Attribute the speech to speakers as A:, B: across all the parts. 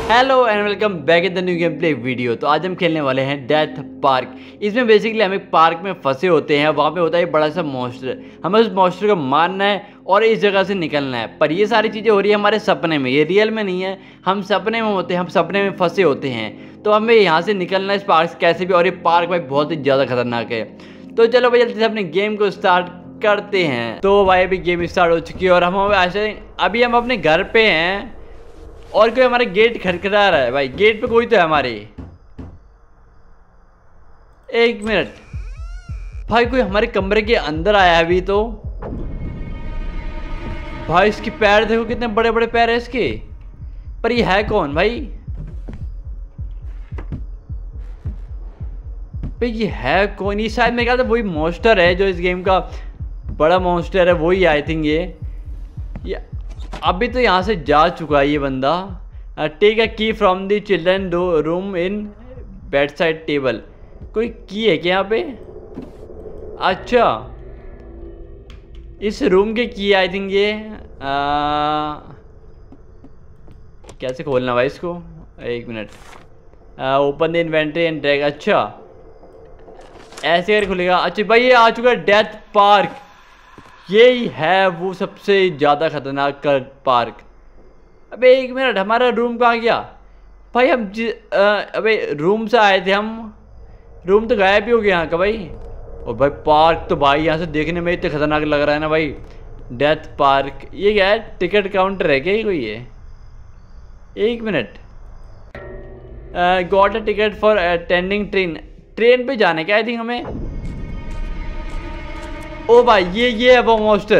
A: Hello and welcome back in the new game play video. तो आज हम खेलने वाले हैं डेथ पार्क। इसमें बेसिकली हम एक पार्क में फंसे होते हैं, वहाँ पे होता है एक बड़ा सा मॉन्स्टर। हमें उस मॉन्स्टर को मारना है और इस जगह से निकलना है। पर ये सारी चीज़ें हो रही है हमारे सपने में, ये रियल में नहीं है। हम सपने में होते हैं, हम सपने में फंसे होते हैं। तो हमें यहाँ से निकलना है इस पार्क से कैसे भी। और ये पार्क भाई बहुत ही ज़्यादा खतरनाक है। तो चलो भाई जल्दी से अपने गेम को स्टार्ट करते हैं। तो भाई अभी गेम स्टार्ट हो चुकी है और हम ऐसे अभी हम अपने घर पे हैं और कोई हमारे गेट खटखटा रहा है। भाई गेट पे कोई तो है हमारे। एक मिनट भाई, कोई हमारे कमरे के अंदर आया है अभी तो। भाई इसके पैर देखो, कितने बड़े बड़े पैर है इसके। पर ये है कौन भाई? भाई ये है कौन? ये शायद मेरे ख्याल से वही मॉन्स्टर है जो इस गेम का बड़ा मॉन्स्टर है, वही आई थिंक। ये अभी तो यहाँ से जा चुका है ये बंदा। Take a key from the children room in bed side table. कोई की है क्या यहाँ पे? अच्छा इस रूम के की आई थिंक ये। कैसे खोलना भाई इसको? एक minute. Open the inventory and drag. अच्छा ऐसे करके खुलेगा। अच्छा भाई ये आ चुका है डेथ पार्क। यही है वो सबसे ज़्यादा खतरनाक पार्क। अबे एक मिनट, हमारा रूम कहाँ गया भाई? हम अबे रूम से आए थे हम, रूम तो गायब ही हो गया यहाँ का भाई। और भाई पार्क तो भाई यहाँ से देखने में इतना खतरनाक लग रहा है ना भाई। डेथ पार्क ये क्या है? टिकट काउंटर है क्या ये कोई? ये एक minute. Got a ticket for attending train. Train पे जाने क्या आई थिंक हमें। ओ भाई ये है वो मॉन्स्टर।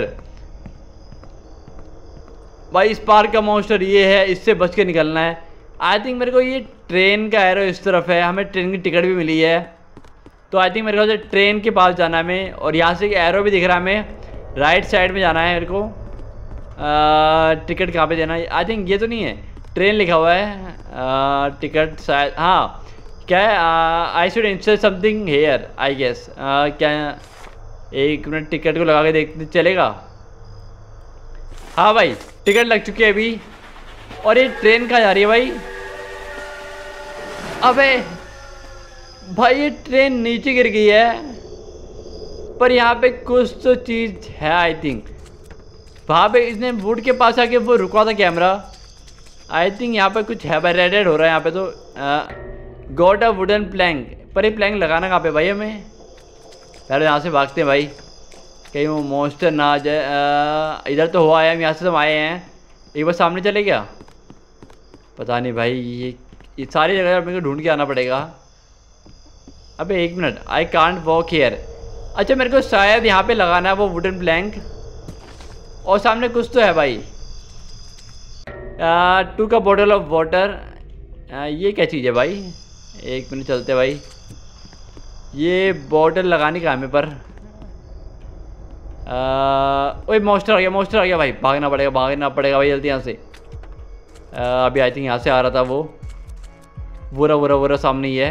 A: भाई इस पार्क का मॉन्स्टर ये है, इससे बच के निकलना है। आई थिंक मेरे को ये ट्रेन का एरो इस तरफ है, हमें ट्रेन की टिकट भी मिली है। तो आई थिंक मेरे को ट्रेन के पास जाना है हमें। और यहाँ से एरो भी दिख रहा है हमें, राइट साइड में जाना है मेरे को। टिकट कहाँ पे देना है? आई थिंक ये तो नहीं है, ट्रेन लिखा हुआ है। टिकट शायद, हाँ क्या है? I should install something here I guess. क्या एक मिनट, टिकट को लगा के देखते चलेगा। हाँ भाई टिकट लग चुकी है अभी। और ये ट्रेन कहाँ जा रही है भाई? अबे भाई ये ट्रेन नीचे गिर गई है। पर यहाँ पे कुछ तो चीज़ है आई थिंक। वहाँ पे इसने वुड के पास आके वो रुका था कैमरा। आई थिंक यहाँ पे कुछ है भाई, रेड हो रहा है यहाँ पे तो। Got a wooden plank. पर ये प्लैंक लगाना कहाँ पे भाई हमें? पहले यहाँ से भागते हैं भाई, कहीं वो मॉन्स्टर ना आ जाए। इधर तो हुआ है, हम यहाँ से हम आए हैं। एक बार सामने चले गया, पता नहीं भाई। ये सारी जगह मेरे को ढूंढ के आना पड़ेगा। अबे एक minute, I can't walk here. अच्छा मेरे को शायद यहाँ पे लगाना है वो वुडन प्लैंक। और सामने कुछ तो है भाई। 2 का बॉटल ऑफ वाटर। ये क्या चीज़ है भाई? एक मिनट चलते भाई। ये बॉटल लगाने का हमें पर। ओए मॉन्स्टर आ गया, मॉन्स्टर आ गया भाई। भागना पड़ेगा भाई जल्दी यहाँ से। अभी आई थिंक यहाँ से आ रहा था वो। बुरा सामने ही है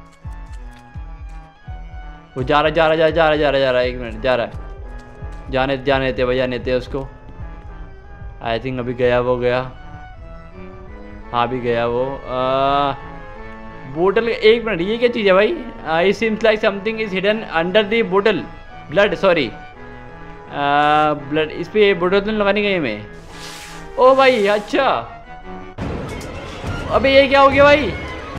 A: वो। जा रहा। एक मिनट, जा रहा है। जाने देते भाई, जाने देते उसको। आई थिंक अभी गया वो गया। हाँ अभी गया वो। बोतल। एक मिनट, ये क्या चीज़ है भाई? It seems like something is hidden under the bottle. Blood, sorry blood. इस पे बोतल तो लगानी गई हमें। ओ भाई अच्छा। अबे ये क्या हो गया भाई?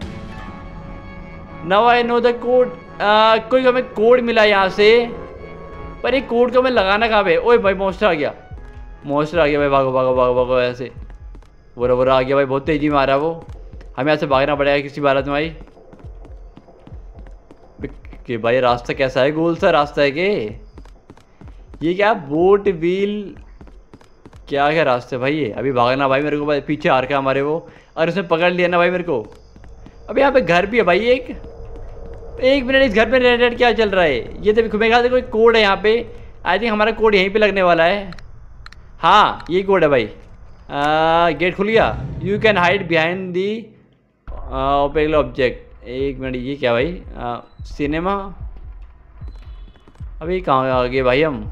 A: Now I know the code. कोई हमें कोड मिला यहाँ से, पर ये कोड को हमें लगाना कहाँ पे? ओए भाई मॉन्स्टर आ गया भाई। भागो ऐसे। बुरा आ गया भाई, बहुत तेजी में आ रहा है वो। हमें यहाँ से भागना पड़ेगा किसी बारत में भाई। कि भाई रास्ता कैसा है? गोल सा रास्ता है कि ये क्या? बोट व्हील क्या रास्ते भाई? ये अभी भागना भाई मेरे को भाई। पीछे आ रखा है हमारे वो, और उसने पकड़ लिया ना भाई मेरे को। अभी यहाँ पे घर भी है भाई एक मिनट, इस घर में रेड क्या चल रहा है? ये तो मेरे ख्याल से कोई कोड है यहाँ पे। आई थिंक हमारा कोड यहीं पे लगने वाला है। हाँ ये कोड है भाई। गेट खुल गया। You can hide behind the opal object. एक मिनट, ये क्या भाई? सिनेमा। अभी कहाँ आ गए भाई हम?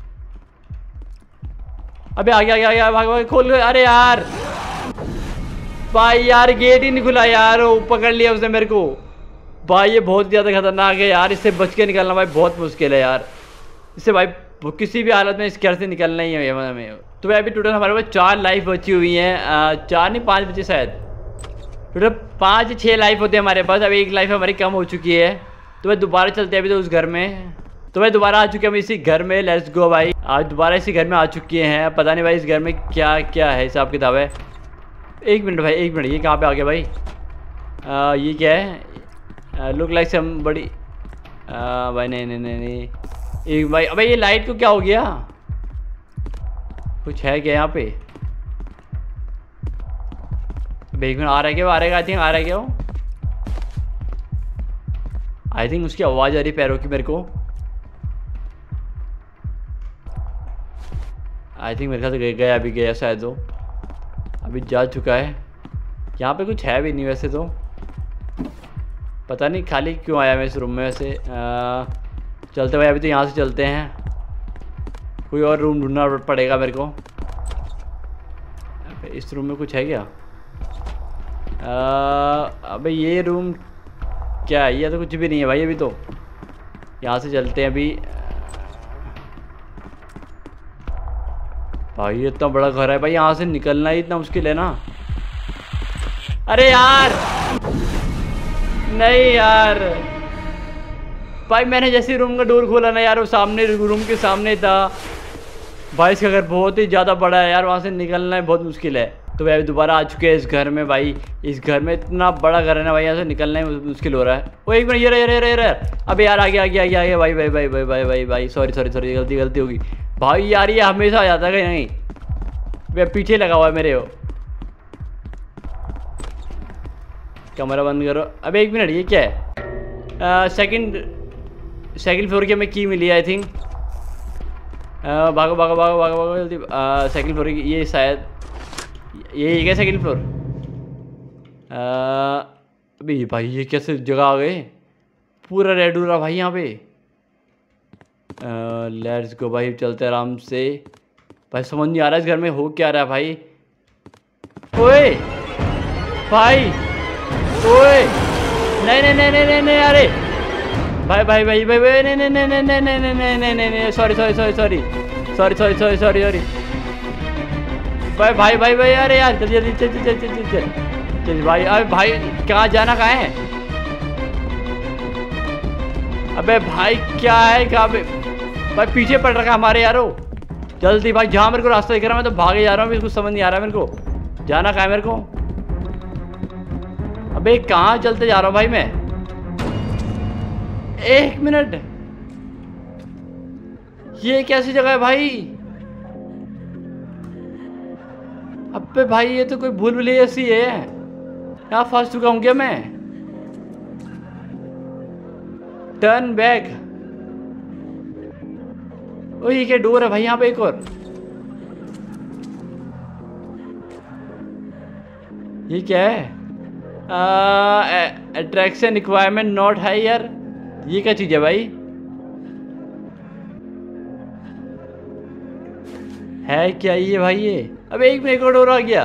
A: अबे आ गया भाग भाग खोल। अरे यार भाई यार गेट ही नहीं खुला यार, वो पकड़ लिया उसने मेरे को। भाई ये बहुत ज़्यादा खतरनाक है यार, इससे बच के निकलना भाई बहुत मुश्किल है यार। इससे भाई किसी भी हालत में इस घर से निकलना ही है हमें। तो भाई अभी टोटल हमारे पास 4 लाइफ बची हुई हैं, 4 नहीं 5 बची शायद। टोटल 5-6 लाइफ होते हैं हमारे पास। अभी 1 लाइफ हमारी कम हो चुकी है। तो भाई दोबारा चलते हैं अभी तो उस घर में। तो भाई दोबारा आ चुके हैं हम इसी घर में। लेट्स गो भाई, आज दोबारा इसी घर में आ चुके हैं। पता नहीं भाई इस घर में क्या क्या है, हिसाब किताब है। 1 मिनट भाई, 1 मिनट, ये कहाँ पे आ गया भाई? ये क्या है? लुक लाइक सम बड़ी भाई नहीं नहीं नहीं नहीं एक भाई। अबे ये लाइट को क्या हो गया? कुछ है क्या यहाँ पे? अबे 1 मिनट, आ रहा है क्या? आ रहा है, आई थिंक आ रहा है क्या वो? आई थिंक उसकी आवाज़ आ रही पैरों की मेरे को। आई थिंक मेरे ख्याल से गया, अभी गया शायद वो, अभी जा चुका है। यहाँ पे कुछ है भी नहीं वैसे तो, पता नहीं खाली क्यों आया मैं इस रूम में वैसे। चलते भाई अभी तो यहाँ से चलते हैं। कोई और रूम ढूंढना पड़ेगा मेरे को। इस रूम में कुछ है क्या? अबे ये रूम क्या है? ये तो कुछ भी नहीं है भाई अभी तो। यहाँ से चलते हैं अभी। भाई इतना बड़ा घर है भाई, यहाँ से निकलना ही इतना मुश्किल है ना। अरे यार नहीं यार भाई, मैंने जैसे रूम का डोर खोला ना यार, वो सामने रूम के सामने था भाई। इसका घर बहुत ही ज़्यादा बड़ा है यार, वहाँ से निकलना है बहुत मुश्किल है। तो भाई अभी दोबारा आ चुके हैं इस घर में भाई। इस घर में इतना बड़ा घर है ना भाई, यहाँ से निकलना ही मुश्किल हो रहा है। वो 1 मिनट, ये अबे यार आ गया भाई भाई भाई भाई भाई भाई भाई सॉरी गलती होगी भाई यार। ये हमेशा आ जाता है कहीं नहीं, वे पीछे लगा हुआ है मेरे वो। कैमरा बंद करो। अबे 1 मिनट, ये क्या है? सेकंड फ्लोर की हमें की मिली है आई थिंक। भागो जल्दी। सेकंड फ्लोर की ये शायद ये क्या सेकंड फ्लोर? अभी भाई ये कैसे जगह आ गए? पूरा रेड हो रहा भाई यहाँ पे। लेट्स गो भाई, चलते आराम से भाई। समझ नहीं आ रहा इस घर में हो क्या रहा है भाई। ओए भाई, ओए नहीं अरे भाई भाई भाई भाई भाई नहीं सॉरी भाई भाई अरे यार जल्दी चल भाई। अबे भाई कहाँ जाना, कहाँ है? अबे भाई क्या है, कहाँ पे भाई? पीछे पड़ रखा हमारे यारो। जल्दी भाई, जहाँ मेरे को रास्ता दिख रहा है मैं तो भागे जा रहा हूँ। कुछ समझ नहीं आ रहा मेरे को जाना कहाँ है मेरे को। अबे कहाँ चलते जा रहा हूँ भाई मैं? 1 मिनट, ये कैसी जगह है भाई? अबे भाई ये तो कोई भूल भुलैया सी है। यहाँ फंस चुका हूँ क्या मैं? Turn back. ओ ये क्या डोर है भाई यहाँ पे? एक और ये क्या है? अट्रैक्शन रिक्वायरमेंट नॉट हाई यार, ये क्या चीज़ है भाई? है क्या ये भाई? ये अबे 1 मिनट, एक और डोर आ गया।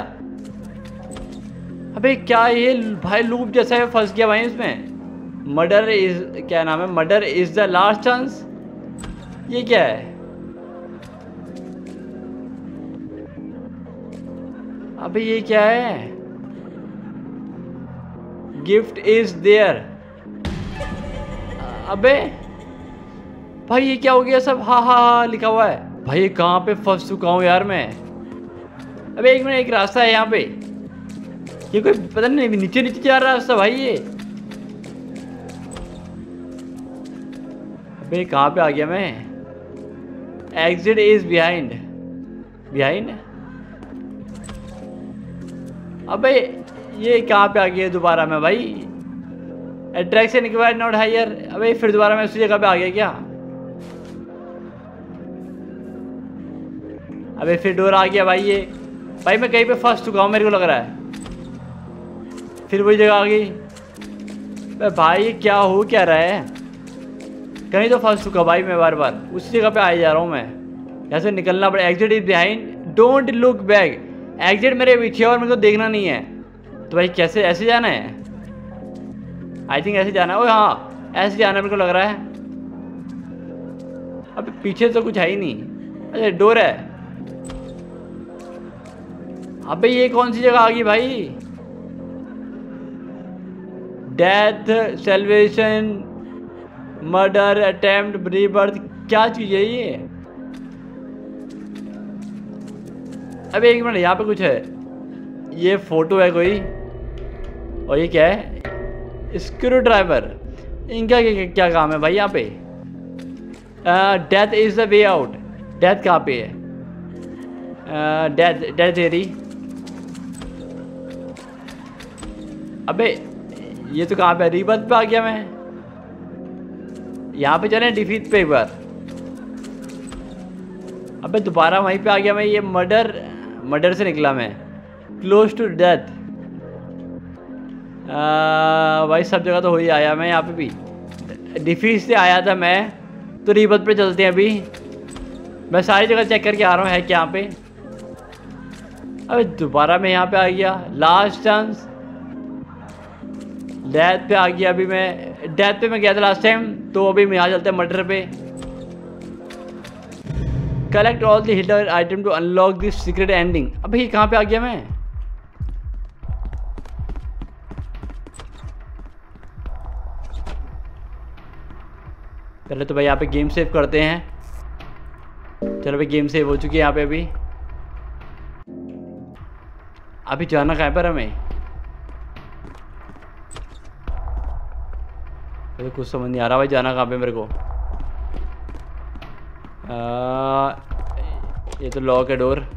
A: अबे क्या ये भाई लूप जैसा है, फंस गया भाई इसमें। मर्डर इज, क्या नाम है? Murder is the last chance. ये क्या है? अबे ये क्या है? Gift is there. अबे भाई ये क्या हो गया सब? हा लिखा हुआ है भाई। ये कहाँ पे फंस चुका हूँ यार मैं? अबे 1 मिनट, एक रास्ता है यहाँ पे। ये कोई पता नहीं नीचे जा रहा रास्ता भाई ये। अबे कहाँ पे आ गया मैं? Exit is behind. अबे ये कहाँ पे आ गया दोबारा मैं भाई? Attraction required not higher. अबे फिर दोबारा मैं उसी जगह पे आ गया क्या? अबे फिर डोर आ गया भाई ये। भाई मैं कहीं पे फंस चुका हूँ मेरे को लग रहा है। फिर वही जगह आ गई। अबे भाई ये क्या हो क्या रहा है? कहीं तो फंस चुका भाई मैं, बार बार उसी जगह पे आ जा रहा हूँ मैं। यहाँ से निकलना पड़ेगा। Exit is behind, don't look back. Exit मेरे पीछे और मेरे को देखना नहीं है। तो भाई कैसे, ऐसे जाना है? आई थिंक ऐसे जाना है। ओए हाँ ऐसे जाना है मेरे को लग रहा है। अब पीछे तो कुछ है ही नहीं। अच्छा डोर है। अबे ये कौन सी जगह आ गई भाई? Death, salvation, murder, attempt, rebirth, क्या चीज है ये? अबे एक मिनट, यहाँ पे कुछ है। ये फोटो है कोई, और ये क्या है? Screwdriver. इनका क्या काम है भाई यहाँ पे? Death is the way out. Death कहाँ पे है? डेथ, डेथ एरी। अबे ये तो कहाँ पे है? रीबर्थ पे आ गया मैं। यहाँ पे चले डिफीट पे एक बार। अबे दोबारा वहीं पे आ गया मैं। ये मर्डर, मर्डर से निकला मैं। Close to death. भाई सब जगह तो हो ही आया मैं। यहाँ पे भी डिफीट से आया था मैं, तो रीबर्थ पे चलते हैं अभी। मैं सारी जगह चेक करके आ रहा हूँ है क्या यहाँ पे। अबे दोबारा मैं यहाँ पे आ गया। Last chance. डेथ पे आ गया अभी मैं। डेथ पे मैं गया था लास्ट टाइम, तो अभी मैं यहाँ चलते हैं मर्डर पे। Collect all the hidden item to unlock this secret ending. अभी कहाँ पे आ गया मैं? पहले तो भाई यहाँ पे गेम सेव करते हैं। चलो भाई गेम सेव हो चुकी है यहाँ पे। अभी जाना कहाँ पर हमें? तो कुछ समझ नहीं आ रहा भाई, जाना कहाँ पे मेरे को? ये तो लॉक है डोर।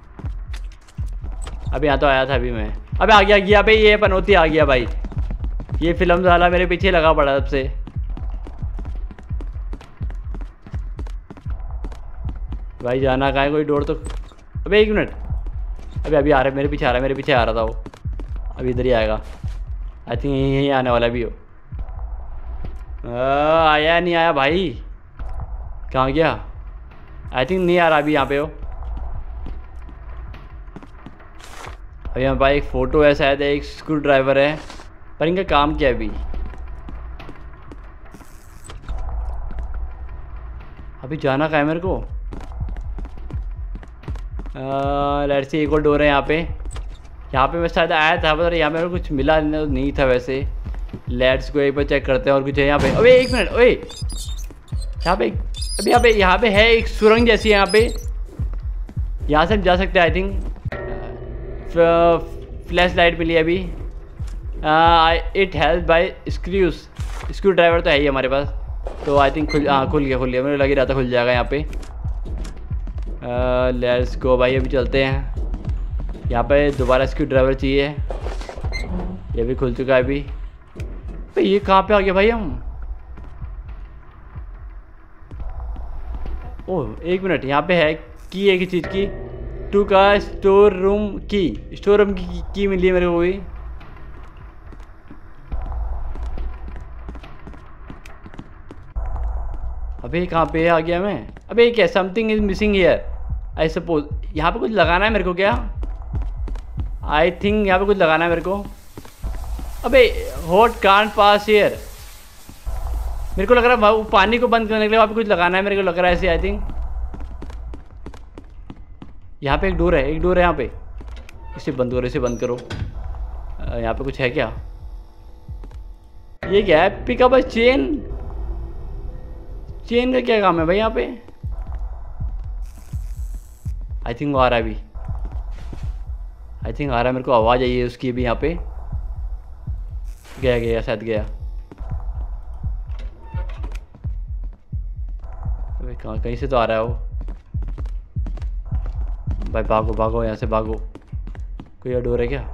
A: अभी यहाँ तो आया था अभी मैं। अबे आ गया भाई, ये पनौती आ गया भाई। ये फिल्म साला मेरे पीछे लगा पड़ा तब से। भाई जाना कहाँ है? कोई डोर तो। अबे एक मिनट, अभी अभी आ रहा है मेरे पीछे, मेरे पीछे आ रहा था वो। अभी इधर ही आएगा। आई थिंक यहीं आने वाला भी हो। आया नहीं आया भाई? कहाँ गया? आई थिंक नहीं आ रहा अभी यहाँ पे हो। अभी यहाँ भाई एक फ़ोटो है शायद, एक स्क्रू ड्राइवर है, पर इनका काम क्या है अभी? अभी जाना कहाँ है मेरे को? लेट्स सी, एक और डोर है यहाँ पे। यहाँ पे मैं शायद आया था, पर यहाँ पे कुछ मिला नहीं था वैसे। लेट्स को एक बार चेक करते हैं और कुछ है यहाँ पे। अबे एक मिनट, ओए यहाँ पे अभी यहाँ पे है एक सुरंग जैसी है यहाँ पे। यहाँ से हम जा सकते हैं आई थिंक। फ्लैश लाइट मिली अभी। It help by screws. Screwdriver तो है ही हमारे पास, तो आई थिंक खुल गया मुझे लग ही रहा था खुल जाएगा यहाँ पे। लेट्स गो भाई, अभी चलते हैं। यहाँ पे दोबारा स्क्रू ड्राइवर चाहिए। ये भी खुल चुका है अभी। भाई ये कहाँ पे आ गया भाई हम? ओह एक मिनट, यहाँ पे है की एक चीज़ की। टू का store room key. Store room key मिली है मेरे को भी। अबे कहाँ पे आ गया मैं? अबे क्या, something is missing here I suppose. यहाँ पे कुछ लगाना है मेरे को क्या? आई थिंक यहाँ पे कुछ लगाना है मेरे को। अबे हॉट कांट पास हियर। मेरे को लग रहा है वो पानी को बंद करने के लिए वहाँ पे कुछ लगाना है मेरे को लग रहा है ऐसे। आई थिंक यहाँ पे एक डोर है, यहाँ पे। इसे बंद करो, इसे बंद करो। यहाँ पे कुछ है क्या? ये क्या है? Pick up a chain. चेन का क्या काम है भाई यहाँ पे? आई थिंक वो आ रहा है अभी। आई थिंक आ रहा है, मेरे को आवाज़ आई है उसकी भी यहाँ पे। गया शायद गया। अबे कहाँ, कहीं से तो आ रहा है वो। भाई भागो यहाँ से भागो। कोई और डोर है क्या?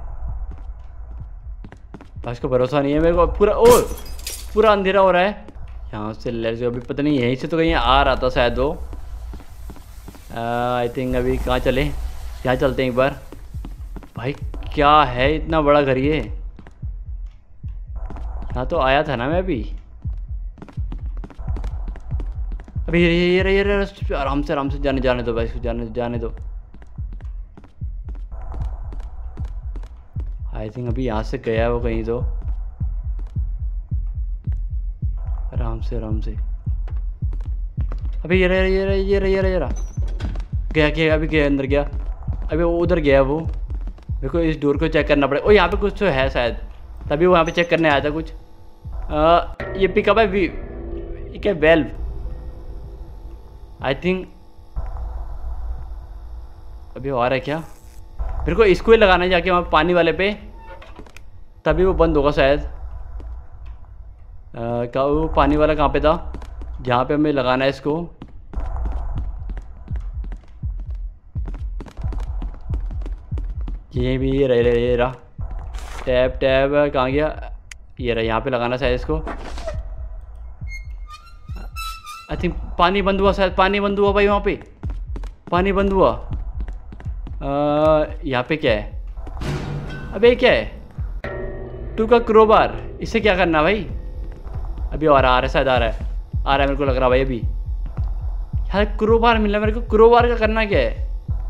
A: भाई इसको भरोसा नहीं है मेरे को। पूरा अंधेरा हो रहा है। यहाँ से लेट्स गो। अभी पता नहीं यहीं से तो कहीं आ रहा था शायद वो। आई थिंक अभी कहाँ चले? यहाँ चलते हैं एक बार। भाई क्या है इतना बड़ा घर ये? यहाँ तो आया था ना मैं अभी। ये आराम से जाने दो भाई, इसको जाने दो। आई थिंक अभी यहाँ से गया है वो कहीं, तो आराम से आराम से। अभी ये रहा गया अभी गया, अंदर गया, अभी वो उधर गया वो। मेरे को इस डोर को चेक करना पड़ेगा। ओ यहाँ पे कुछ तो है शायद, तभी वो यहाँ पे चेक करने आया था कुछ। ये पिकअप है ये क्या वेल्व आई थिंक। अभी और है क्या? मेरे को इसको ही लगाना है जाके वहाँ पानी वाले पे, तभी वो बंद होगा शायद। क्या वो पानी वाला कहाँ पे था जहाँ पे हमें लगाना है इसको? ये भी ये रहा टैब कहाँ गया? ये रहा, यहाँ पे लगाना शायद इसको। आई थिंक पानी बंद हुआ शायद, पानी बंद हुआ भाई, वहाँ पे पानी बंद हुआ। यहाँ पे क्या है? अबे क्या है? 2 का क्रोबार, इससे क्या करना भाई? अभी और आ रहा है शायद, आ रहा है मेरे को लग रहा भाई। अभी यार क्रोबार मिला मेरे को, क्रोबार का करना क्या है?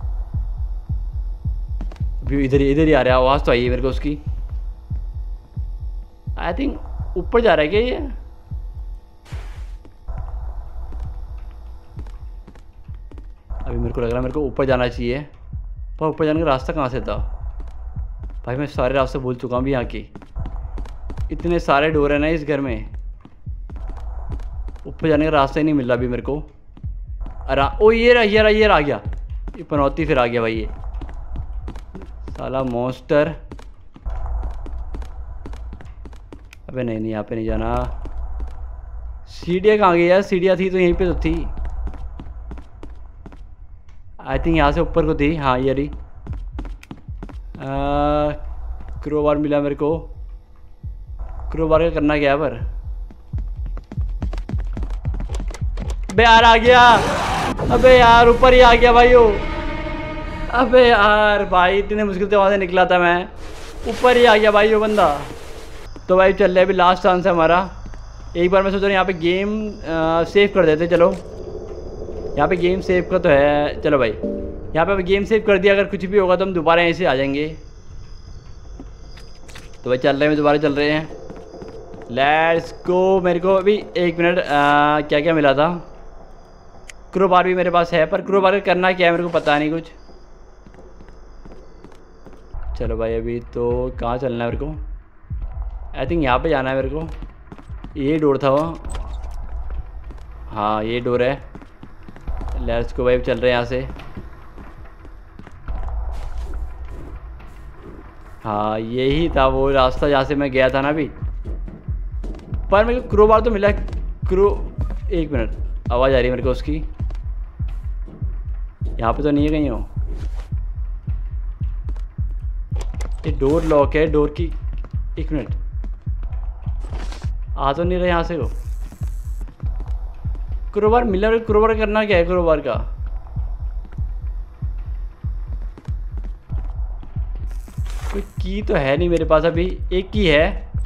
A: अभी इधर ही आ रहा है, आवाज़ तो आई है मेरे को उसकी। आई थिंक ऊपर जा रहा है क्या ये? अभी मेरे को लग रहा है मेरे को ऊपर जाना चाहिए, पर ऊपर जाने का रास्ता कहाँ से था भाई? मैं सारे रास्ते भूल चुका हूँ भी यहाँ के, इतने सारे डोर है ना इस घर में। ऊपर जाने का रास्ता ही नहीं मिल रहा अभी मेरे को। अरे ओ ये रहा आ गया, ये पनौती फिर आ गया भाई, ये साला मॉन्स्टर। अबे नहीं यहाँ पे नहीं जाना। सीढ़ियाँ कहाँ गई यार? सीढ़ियाँ थी तो यहीं पे तो थी आई थिंक, यहाँ से ऊपर को थी। हाँ ये रही। क्रोबार मिला मेरे को। क्रोबार का करना क्या है पर? अबे यार आ गया, अबे यार ऊपर ही आ गया भाई वो। अबे यार भाई इतने मुश्किल से वहाँ से निकला था मैं, ऊपर ही आ गया भाई वो बंदा। तो भाई चल रहा है, अभी लास्ट चांस है हमारा। एक बार मैं सोच रहा हूँ यहाँ पे गेम सेव कर देते। चलो यहाँ पे गेम सेव का तो है। चलो भाई यहाँ पे गेम सेव कर दिया, अगर कुछ भी होगा तो हम दोबारा यहीं से आ जाएंगे। तो भाई चल रहे हैं, दोबारा चल रहे हैं। Let's go. मेरे को अभी 1 मिनट क्या क्या मिला था? क्रोबार भी मेरे पास है, पर क्रोबार करना क्या है मेरे को पता नहीं कुछ। चलो भाई अभी तो कहाँ चलना है मेरे को? आई थिंक यहाँ पे जाना है मेरे को। ये डोर था वो, हाँ ये डोर है। लेट्स गो भाई, चल रहे हैं यहाँ से। हाँ यही था वो रास्ता जहाँ से मैं गया था ना अभी, पर मेरे को क्रोबार तो मिला। 1 मिनट, आवाज़ आ रही है मेरे को उसकी। यहाँ पे तो नहीं है कहीं हो। ये डोर लॉक है, डोर की। 1 मिनट, आ तो नहीं रहे यहाँ से वो। क्रोबार मिला, क्रोबार करना क्या है? क्रोबार का कोई की तो है नहीं मेरे पास अभी। एक की है।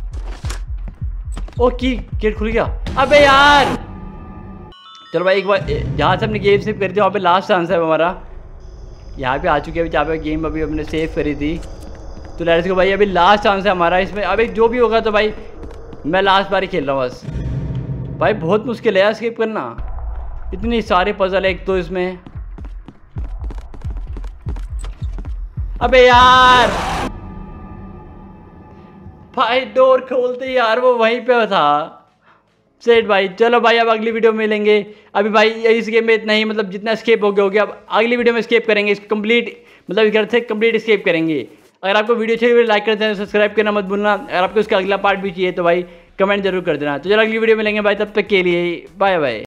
A: ओ की, गेट खुल गया। अबे यार चलो भाई एक बार जहाँ से हमने गेम सेव करी थी वहाँ पे लास्ट चांस है हमारा। यहाँ पे आ चुके हैं, जहाँ पे गेम अभी हमने सेव करी थी। तो लेट्स गो भाई, अभी लास्ट चांस है हमारा इसमें। अभी जो भी होगा तो भाई मैं लास्ट बार ही खेल रहा हूँ बस। भाई बहुत मुश्किल है यार स्किप करना, इतनी सारे पजल है एक तो इसमें। अबे यार भाई डोर खोलते यार वो वहीं पे था। सेट भाई, चलो भाई अब अगली वीडियो में मिलेंगे। अभी भाई इस गेम में इतना ही, मतलब जितना स्केप हो गया अब अगली वीडियो में स्केप करेंगे कंप्लीट, मतलब घर से कंप्लीट स्केप करेंगे। अगर आपको वीडियो अच्छी लगी लाइक कर देना, सब्सक्राइब करना मत भूलना। अगर आपको इसका अगला पार्ट भी चाहिए तो भाई कमेंट जरूर कर देना। तो चलो अगली वीडियो में मिलेंगे भाई, तब तक के लिए बाय बाय।